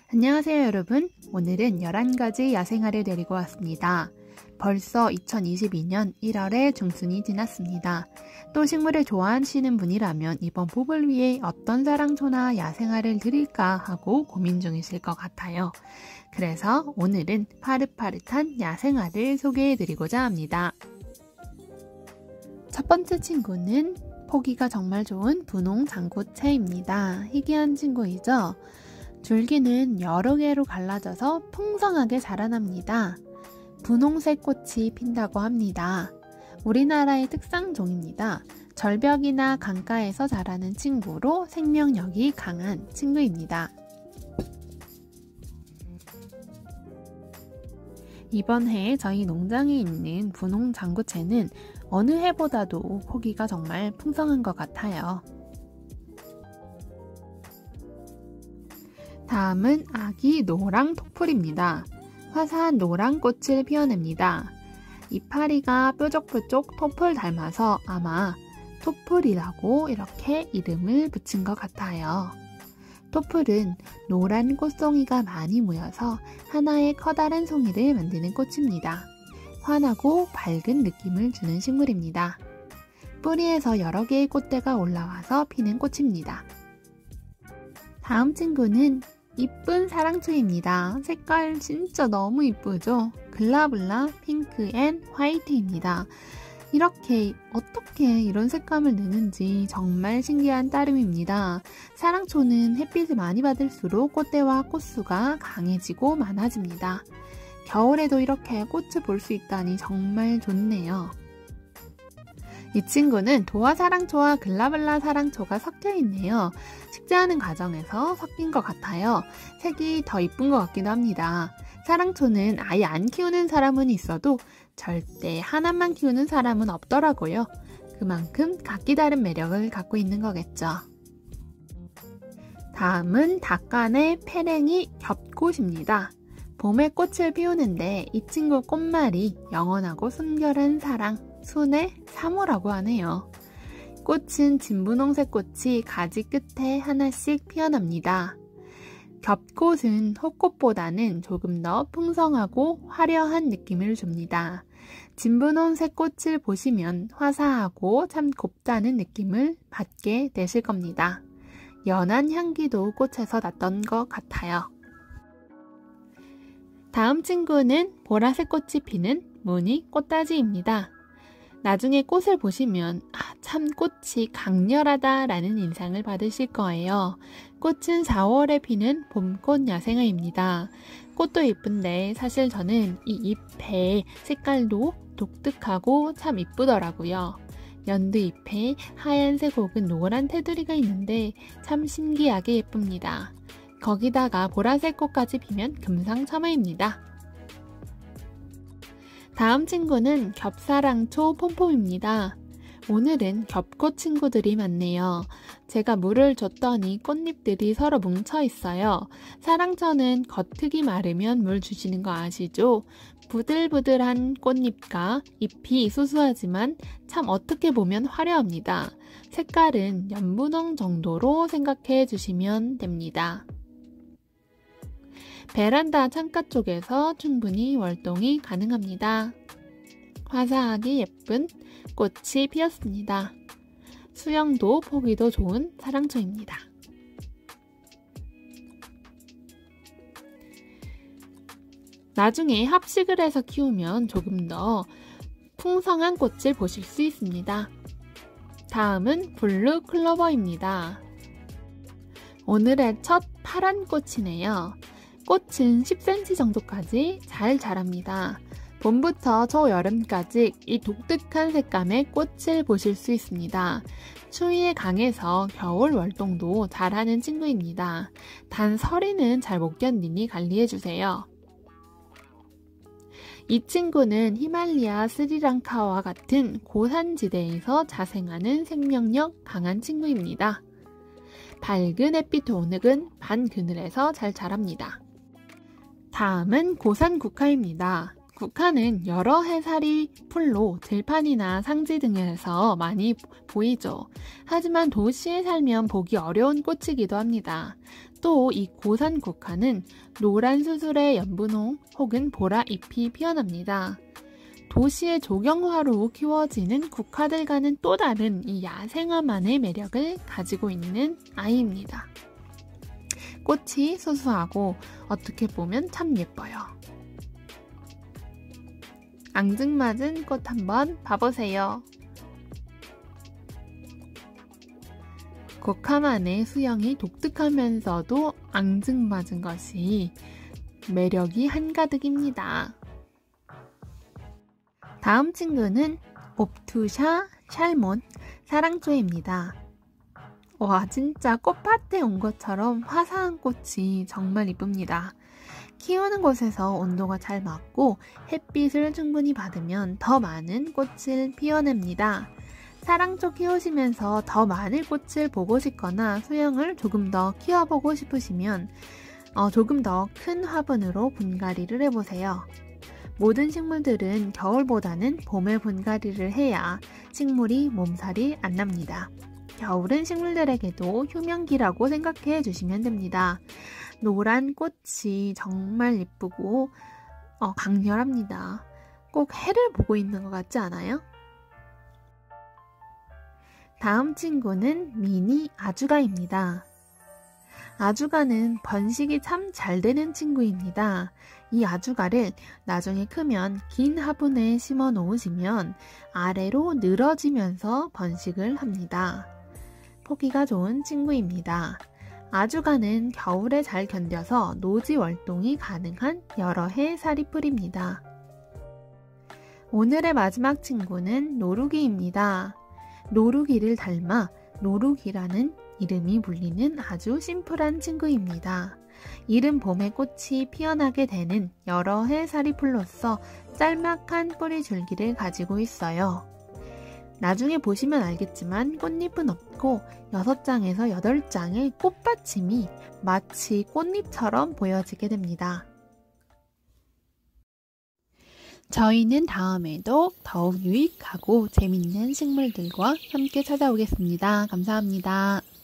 안녕하세요 여러분. 오늘은 11가지 야생화를 데리고 왔습니다. 벌써 2022년 1월의 중순이 지났습니다. 또 식물을 좋아하시는 분이라면 이번 봄을 위해 어떤 사랑초나 야생화를 드릴까 하고 고민 중이실 것 같아요. 그래서 오늘은 파릇파릇한 야생화를 소개해드리고자 합니다. 첫 번째 친구는 포기가 정말 좋은 분홍 장구채입니다. 희귀한 친구이죠? 줄기는 여러 개로 갈라져서 풍성하게 자라납니다. 분홍색 꽃이 핀다고 합니다. 우리나라의 특상종입니다. 절벽이나 강가에서 자라는 친구로 생명력이 강한 친구입니다. 이번 해 저희 농장에 있는 분홍 장구채는 어느 해보다도 포기가 정말 풍성한 것 같아요. 다음은 아기 노랑 토플입니다. 화사한 노랑 꽃을 피워냅니다. 이파리가 뾰족뾰족 토플 닮아서 아마 토플이라고 이렇게 이름을 붙인 것 같아요. 토플은 노란 꽃송이가 많이 모여서 하나의 커다란 송이를 만드는 꽃입니다. 환하고 밝은 느낌을 주는 식물입니다. 뿌리에서 여러 개의 꽃대가 올라와서 피는 꽃입니다. 다음 친구는 이쁜 사랑초입니다. 색깔 진짜 너무 이쁘죠? 글라블라 핑크 앤 화이트입니다. 이렇게 어떻게 이런 색감을 내는지 정말 신기한 따름입니다. 사랑초는 햇빛을 많이 받을수록 꽃대와 꽃수가 강해지고 많아집니다. 겨울에도 이렇게 꽃을 볼 수 있다니 정말 좋네요. 이 친구는 도화 사랑초와 글라블라 사랑초가 섞여 있네요. 식재하는 과정에서 섞인 것 같아요. 색이 더 이쁜 것 같기도 합니다. 사랑초는 아예 안 키우는 사람은 있어도 절대 하나만 키우는 사람은 없더라고요. 그만큼 각기 다른 매력을 갖고 있는 거겠죠. 다음은 닭간의 페랭이 겹꽃입니다. 봄에 꽃을 피우는데 이 친구 꽃말이 영원하고 순결한 사랑, 순의 사모라고 하네요. 꽃은 진분홍색 꽃이 가지 끝에 하나씩 피어납니다. 겹꽃은 호꽃보다는 조금 더 풍성하고 화려한 느낌을 줍니다. 진분홍색 꽃을 보시면 화사하고 참 곱다는 느낌을 받게 되실 겁니다. 연한 향기도 꽃에서 났던 것 같아요. 다음 친구는 보라색 꽃이 피는 무늬 꽃다지입니다. 나중에 꽃을 보시면 참 꽃이 강렬하다라는 인상을 받으실 거예요. 꽃은 4월에 피는 봄꽃 야생화입니다. 꽃도 예쁜데 사실 저는 이 잎의 색깔도 독특하고 참 이쁘더라고요. 연두 잎에 하얀색 혹은 노란 테두리가 있는데 참 신기하게 예쁩니다. 거기다가 보라색 꽃까지 피면 금상첨화입니다. 다음 친구는 겹사랑초 폼폼입니다. 오늘은 겹꽃 친구들이 많네요. 제가 물을 줬더니 꽃잎들이 서로 뭉쳐 있어요. 사랑초는 겉흙이 마르면 물 주시는 거 아시죠? 부들부들한 꽃잎과 잎이 수수하지만 참 어떻게 보면 화려합니다. 색깔은 연분홍 정도로 생각해 주시면 됩니다. 베란다 창가 쪽에서 충분히 월동이 가능합니다. 화사하게 예쁜 꽃이 피었습니다. 수영도 보기도 좋은 사랑초입니다. 나중에 합식을 해서 키우면 조금 더 풍성한 꽃을 보실 수 있습니다. 다음은 블루 클로버입니다. 오늘의 첫 파란 꽃이네요. 꽃은 10cm 정도까지 잘 자랍니다. 봄부터 초여름까지 이 독특한 색감의 꽃을 보실 수 있습니다. 추위에 강해서 겨울 월동도 잘하는 친구입니다. 단 서리는 잘 못 견디니 관리해주세요. 이 친구는 히말리아 스리랑카와 같은 고산지대에서 자생하는 생명력 강한 친구입니다. 밝은 햇빛 동흙은 반그늘에서 잘 자랍니다. 다음은 고산 국화입니다. 국화는 여러 해살이 풀로 들판이나 상지 등에서 많이 보이죠. 하지만 도시에 살면 보기 어려운 꽃이기도 합니다. 또 이 고산 국화는 노란 수술의 연분홍 혹은 보라 잎이 피어납니다. 도시의 조경화로 키워지는 국화들과는 또 다른 이 야생화만의 매력을 가지고 있는 아이입니다. 꽃이 수수하고 어떻게 보면 참 예뻐요. 앙증맞은 꽃 한번 봐보세요. 국화만의 수영이 독특하면서도 앙증맞은 것이 매력이 한가득입니다. 다음 친구는 옵투샤 샬몬 사랑초입니다. 와, 진짜 꽃밭에 온 것처럼 화사한 꽃이 정말 이쁩니다. 키우는 곳에서 온도가 잘 맞고 햇빛을 충분히 받으면 더 많은 꽃을 피워냅니다. 사랑초 키우시면서 더 많은 꽃을 보고 싶거나 수영을 조금 더 키워보고 싶으시면 조금 더 큰 화분으로 분갈이를 해보세요. 모든 식물들은 겨울보다는 봄에 분갈이를 해야 식물이 몸살이 안 납니다. 겨울은 식물들에게도 휴명기라고 생각해 주시면 됩니다. 노란 꽃이 정말 예쁘고 강렬합니다. 꼭 해를 보고 있는 것 같지 않아요? 다음 친구는 미니 아주가입니다. 아주가는 번식이 참 잘 되는 친구입니다. 이 아주가를 나중에 크면 긴 화분에 심어 놓으시면 아래로 늘어지면서 번식을 합니다. 포기가 좋은 친구입니다. 아주가는 겨울에 잘 견뎌서 노지 월동이 가능한 여러 해 사리풀입니다. 오늘의 마지막 친구는 노루기입니다. 노루기를 닮아 노루기라는 이름이 불리는 아주 심플한 친구입니다. 이른 봄에 꽃이 피어나게 되는 여러 해 사리풀로서 짤막한 뿌리 줄기를 가지고 있어요. 나중에 보시면 알겠지만 꽃잎은 없고 6장에서 8장의 꽃받침이 마치 꽃잎처럼 보여지게 됩니다. 저희는 다음에도 더욱 유익하고 재밌는 식물들과 함께 찾아오겠습니다. 감사합니다.